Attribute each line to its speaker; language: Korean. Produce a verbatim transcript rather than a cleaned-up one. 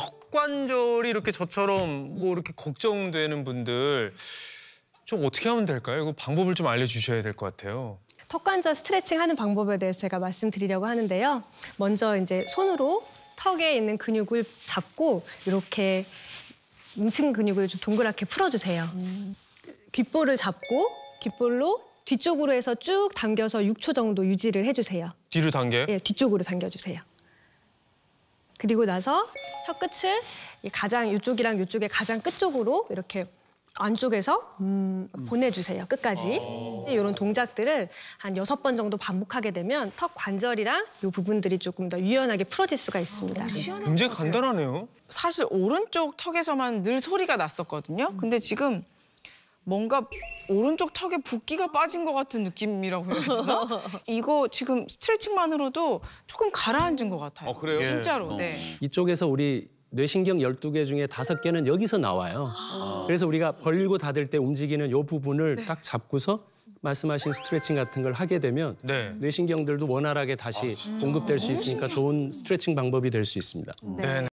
Speaker 1: 턱 관절이 이렇게 저처럼 뭐 이렇게 걱정되는 분들 좀 어떻게 하면 될까요? 이거 방법을 좀 알려주셔야 될 것 같아요.
Speaker 2: 턱 관절 스트레칭 하는 방법에 대해서 제가 말씀드리려고 하는데요. 먼저 이제 손으로 턱에 있는 근육을 잡고 이렇게 뭉친 근육을 좀 동그랗게 풀어주세요. 음. 귓볼을 잡고 귓볼로 뒤쪽으로 해서 쭉 당겨서 육 초 정도 유지를 해주세요.
Speaker 1: 뒤로 당겨요?
Speaker 2: 예, 뒤쪽으로 당겨주세요. 그리고 나서 혀 끝을 가장 이쪽이랑 이쪽의 가장 끝쪽으로 이렇게 안쪽에서 음, 보내주세요, 끝까지. 이런 동작들을 한 여섯 번 정도 반복하게 되면 턱 관절이랑 이 부분들이 조금 더 유연하게 풀어질 수가 있습니다.
Speaker 1: 굉장히 간단하네요.
Speaker 3: 사실 오른쪽 턱에서만 늘 소리가 났었거든요. 근데 지금 뭔가 오른쪽 턱에 붓기가 빠진 것 같은 느낌이라고 해야 되나? 이거 지금 스트레칭만으로도 조금 가라앉은 것 같아요.
Speaker 4: 어, 그래요?
Speaker 3: 진짜로.
Speaker 4: 예.
Speaker 3: 네.
Speaker 5: 이쪽에서 우리 뇌신경 열두 개 중에 다섯 개는 여기서 나와요. 그래서 우리가 벌리고 닫을 때 움직이는 이 부분을
Speaker 3: 네.
Speaker 5: 딱 잡고서 말씀하신 스트레칭 같은 걸 하게 되면
Speaker 1: 네.
Speaker 5: 뇌신경들도 원활하게 다시 공급될 수 있으니까 좋은 스트레칭 방법이 될 수 있습니다.
Speaker 1: 네.